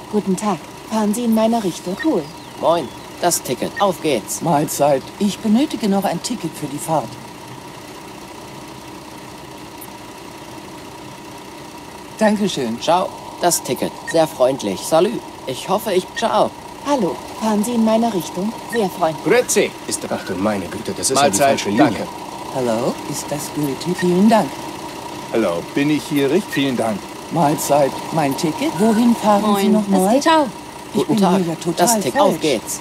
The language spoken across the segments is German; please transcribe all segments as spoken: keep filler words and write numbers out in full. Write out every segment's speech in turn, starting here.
Guten Tag. Fahren Sie in meine Richtung? Cool. Moin, das Ticket. Auf geht's. Mahlzeit. Ich benötige noch ein Ticket für die Fahrt. Dankeschön. Ciao. Das Ticket. Sehr freundlich. Salü. Ich hoffe, ich... Ciao. Hallo. Fahren Sie in meine Richtung? Sehr freundlich. Grüezi. Ist Ach du meine Güte, das ist ja die falsche Linie. Danke. Hallo, ist das gültig? Vielen Dank. Hallo, bin ich hier richtig? Vielen Dank. Mahlzeit. Mein Ticket? Wohin fahren Moin. Sie nochmal? Ciao. Ich Guten bin Tag. hier ja total Das Ticket. falsch. Auf geht's.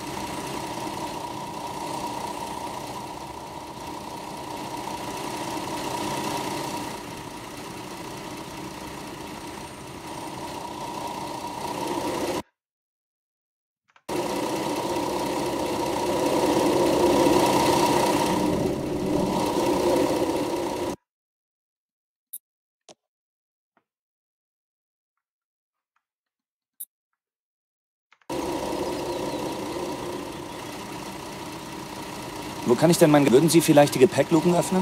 Wo kann ich denn mein... Würden Sie vielleicht die Gepäckluken öffnen?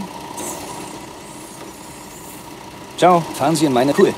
Ciao, fahren Sie in meine... Cool.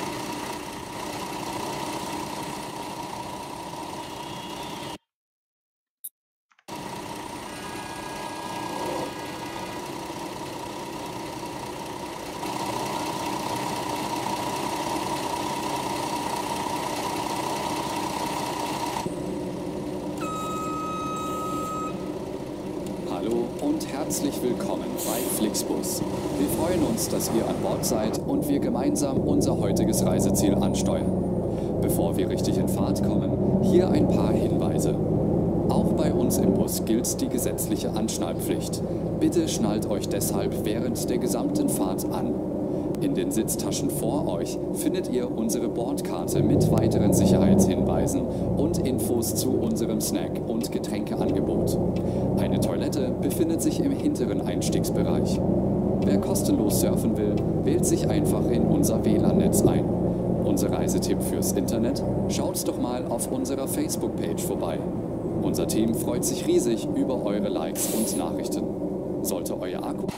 Hallo und herzlich willkommen bei Flixbus. Wir freuen uns, dass ihr an Bord seid und wir gemeinsam unser heutiges Reiseziel ansteuern. Bevor wir richtig in Fahrt kommen, hier ein paar Hinweise. Auch bei uns im Bus gilt die gesetzliche Anschnallpflicht. Bitte schnallt euch deshalb während der gesamten Fahrt an. In den Sitztaschen vor euch findet ihr unsere Bordkarte mit weiteren Sicherheitshinweisen und Infos zu unserem Snack- und Getränkeangebot. Eine Toilette befindet sich im hinteren Einstiegsbereich. Wer kostenlos surfen will, wählt sich einfach in unser W L A N-Netz ein. Unser Reisetipp fürs Internet? Schaut doch mal auf unserer Facebook-Page vorbei. Unser Team freut sich riesig über eure Likes und Nachrichten. Sollte euer Akku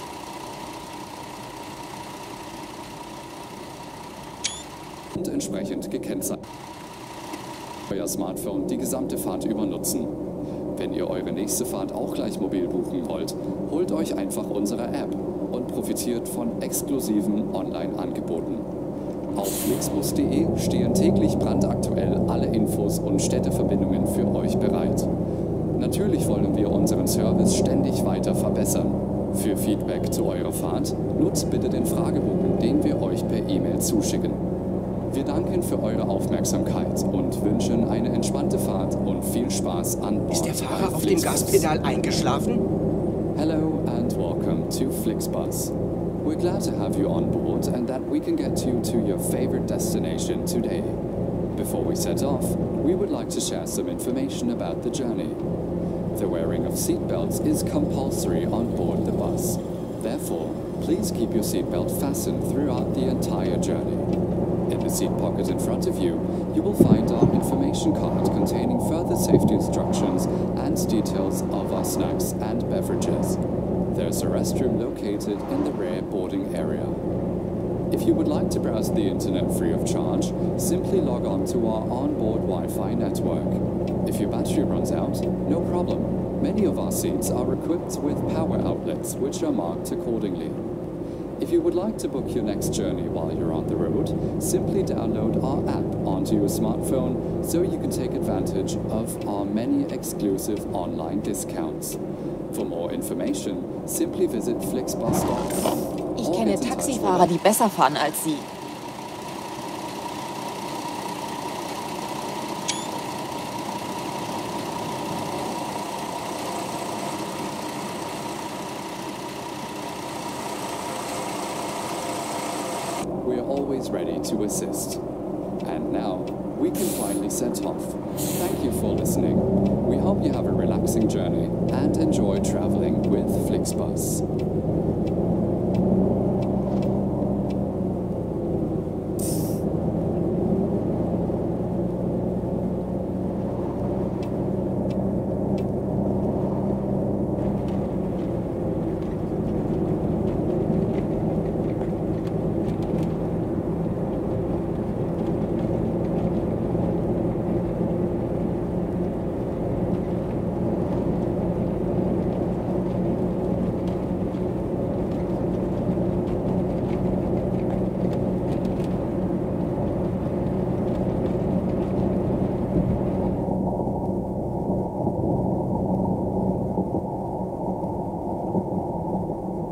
und entsprechend gekennzeichnet euer Smartphone die gesamte Fahrt über nutzen. Wenn ihr eure nächste Fahrt auch gleich mobil buchen wollt, holt euch einfach unsere App und profitiert von exklusiven Online-Angeboten. Auf flixbus punkt de stehen täglich brandaktuell alle Infos und Städteverbindungen für euch bereit. Natürlich wollen wir unseren Service ständig weiter verbessern. Für Feedback zu eurer Fahrt nutzt bitte den Fragebogen, den wir euch per E-Mail zuschicken. Wir danken für eure Aufmerksamkeit und wünschen eine entspannte Fahrt und viel Spaß an Bord. Ist der Fahrer auf dem Gaspedal eingeschlafen? Hello and welcome to Flixbus. We're glad to have you on board and that we can get you to your favorite destination today. Before we set off, we would like to share some information about the journey. The wearing of seatbelts is compulsory on board the bus. Therefore, please keep your seatbelt fastened throughout the entire journey. In the seat pocket in front of you, you will find our information card containing further safety instructions and details of our snacks and beverages. There's a restroom located in the rear boarding area. If you would like to browse the internet free of charge, simply log on to our onboard Wi-Fi network. If your battery runs out, no problem. Many of our seats are equipped with power outlets, which are marked accordingly. If you would like to book your next journey while you're on the road, simply download our app onto your smartphone so you can take advantage of our many exclusive online discounts. For more information, simply visit flixbus dot com. Ich kenne Taxifahrer, die besser fahren als Sie. We're always ready to assist. And now, we can finally set off. Thank you for listening. We hope you have a relaxing journey and enjoy traveling with Flixbus.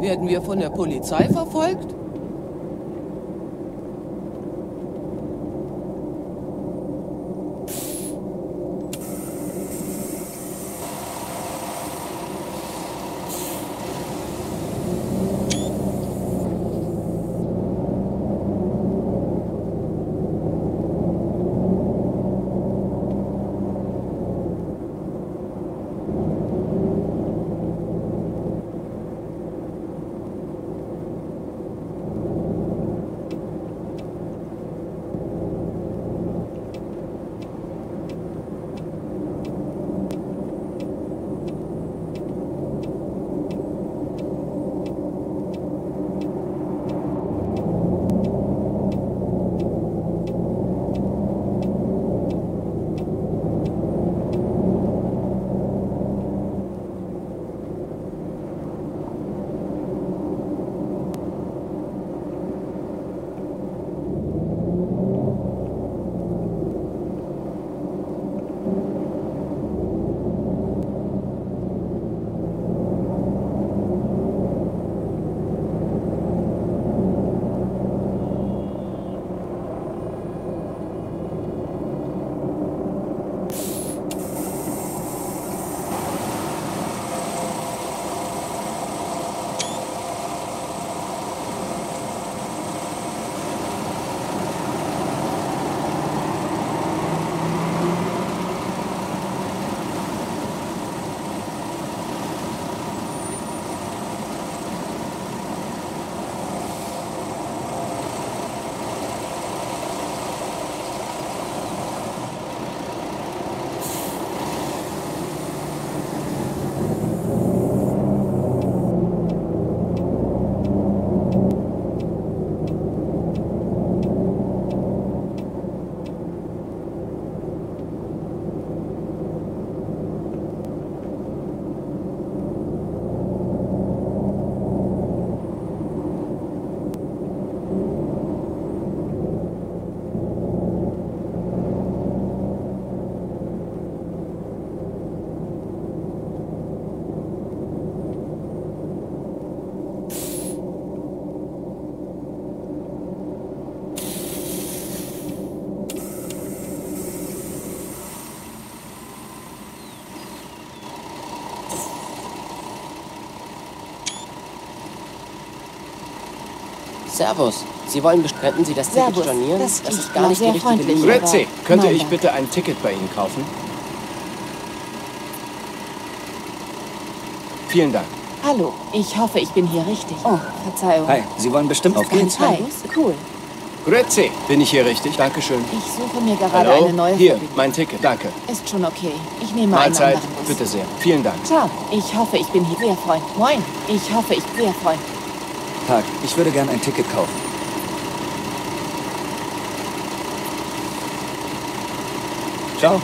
Werden wir von der Polizei verfolgt? Servus. Sie wollen, könnten Sie das Ticket Servus. stornieren? Das Das klingt ist gar mal nicht die sehr richtige freundlich. Linie. Grüezi, könnte Nein, ich danke. bitte ein Ticket bei Ihnen kaufen? Vielen Dank. Hallo, ich hoffe, ich bin hier richtig. Oh, Verzeihung. Hi, Sie wollen bestimmt auf geht's. Hi, cool. Grüezi, bin ich hier richtig? Dankeschön. Ich suche mir gerade Hallo? eine neue Hier, Verbindung. mein Ticket. Danke. Ist schon okay. Ich nehme Mahlzeit, einen anderen Bus. bitte sehr. Vielen Dank. Ciao. Ich hoffe, ich bin hier sehr freundlich. Moin. Ich hoffe, ich bin sehr freundlich. Tag, ich würde gern ein Ticket kaufen. Ciao.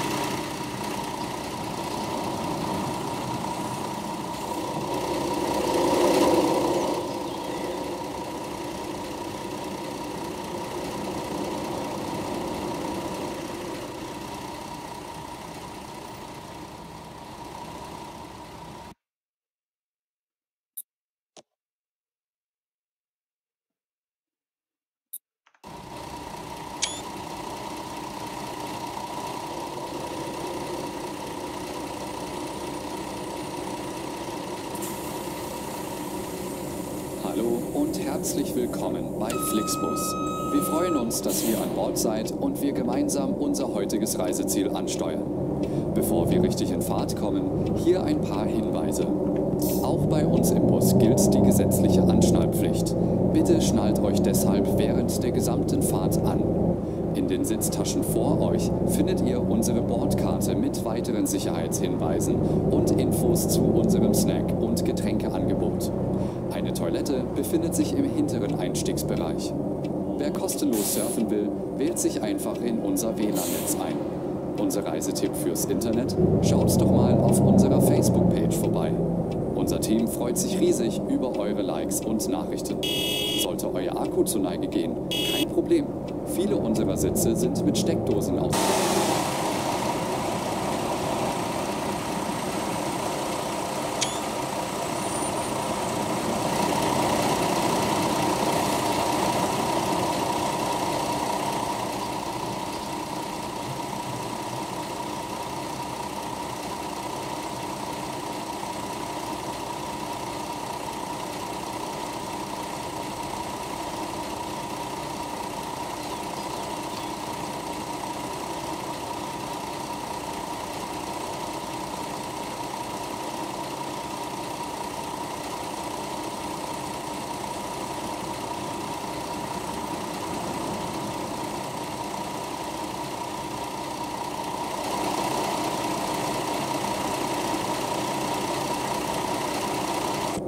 Hallo und herzlich willkommen bei Flixbus. Wir freuen uns, dass ihr an Bord seid und wir gemeinsam unser heutiges Reiseziel ansteuern. Bevor wir richtig in Fahrt kommen, hier ein paar Hinweise. Auch bei uns im Bus gilt die gesetzliche Anschnallpflicht. Bitte schnallt euch deshalb während der gesamten Fahrt an. In den Sitztaschen vor euch findet ihr unsere Bordkarte mit weiteren Sicherheitshinweisen und Infos zu unserem Snack- und Getränkeangebot. Eine Toilette befindet sich im hinteren Einstiegsbereich. Wer kostenlos surfen will, wählt sich einfach in unser W L A N-Netz ein. Unser Reisetipp fürs Internet? Schaut doch mal auf unserer Facebook-Page vorbei. Unser Team freut sich riesig über eure Likes und Nachrichten. Sollte euer Akku zur Neige gehen, kein Problem. Viele unserer Sitze sind mit Steckdosen ausgestattet.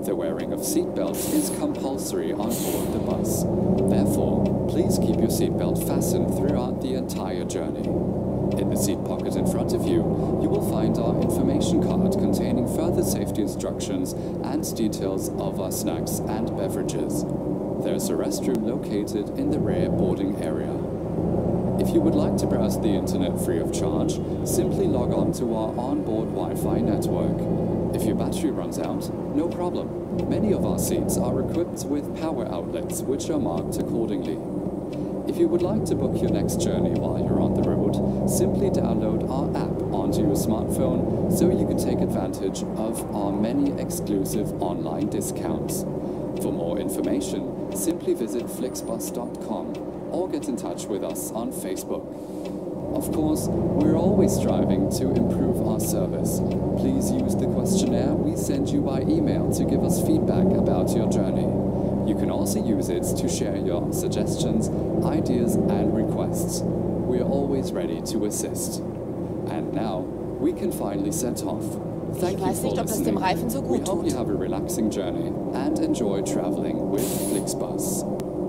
The wearing of seatbelts is compulsory on board the bus. Therefore, please keep your seatbelt fastened throughout the entire journey. In the seat pocket in front of you, you will find our information card containing further safety instructions and details of our snacks and beverages. There's a restroom located in the rear boarding area. If you would like to browse the internet free of charge, simply log on to our onboard Wi-Fi network. If your battery runs out, no problem. Many of our seats are equipped with power outlets, which are marked accordingly. If you would like to book your next journey while you're on the road, simply download our app onto your smartphone so you can take advantage of our many exclusive online discounts. For more information, simply visit flixbus dot com or get in touch with us on Facebook. Of course, we're always striving to improve our service. Please use the questionnaire we send you by email to give us feedback about your journey. You can also use it to share your suggestions, ideas, and requests. We are always ready to assist. And now, we can finally set off. Thank you weiß for nicht, ob das dem listening. Reifen so We gut hope tut. you have a relaxing journey and enjoy traveling with Flixbus.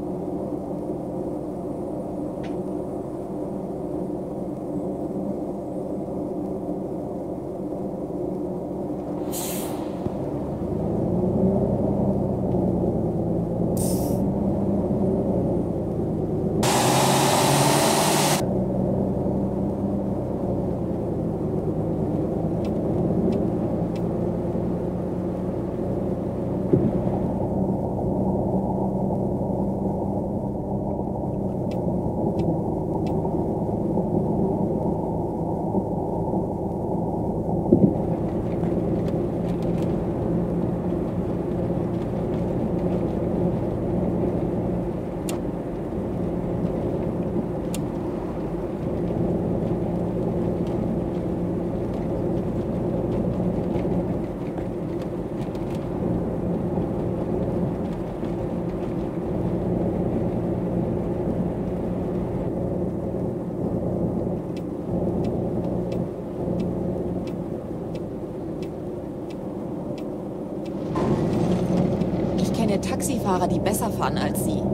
Taxifahrer, die besser fahren als Sie.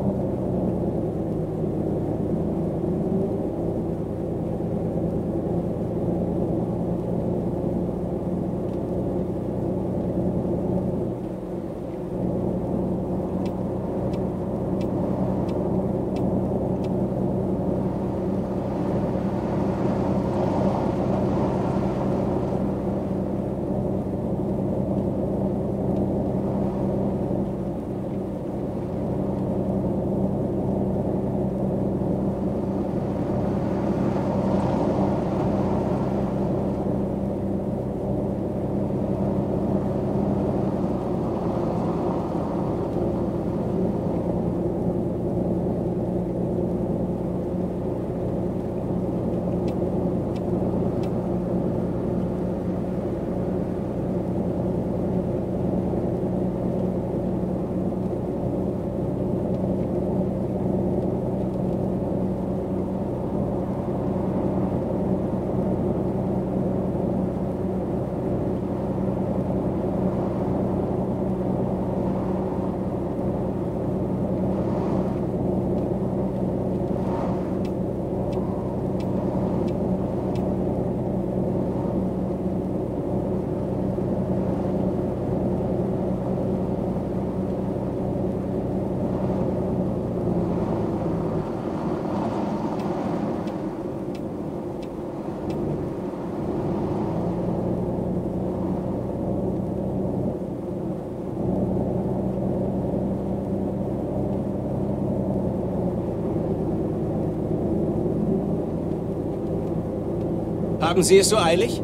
Haben Sie es so eilig?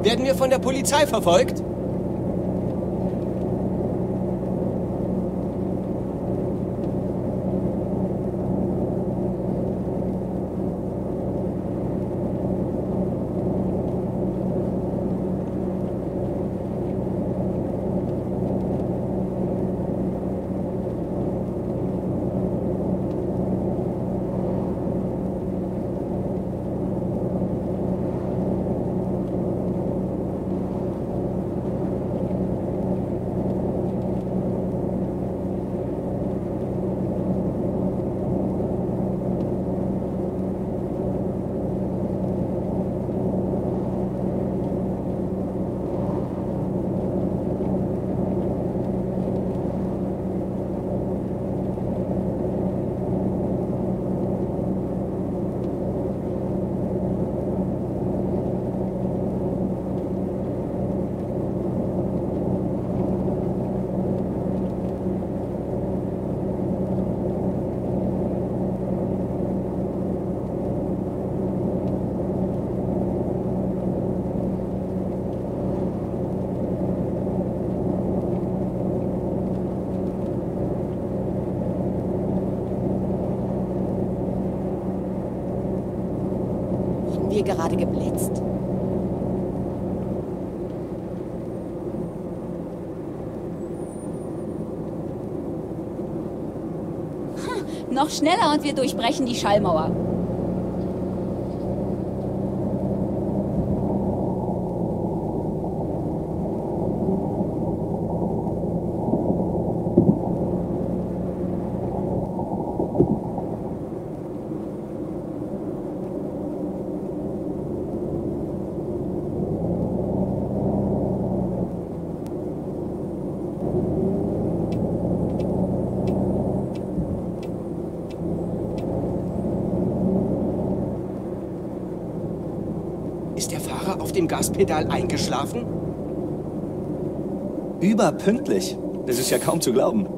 Werden wir von der Polizei verfolgt? Wir gerade geblitzt? Noch schneller und wir durchbrechen die Schallmauer. Ist der Fahrer auf dem Gaspedal eingeschlafen? Überpünktlich. Das ist ja kaum zu glauben.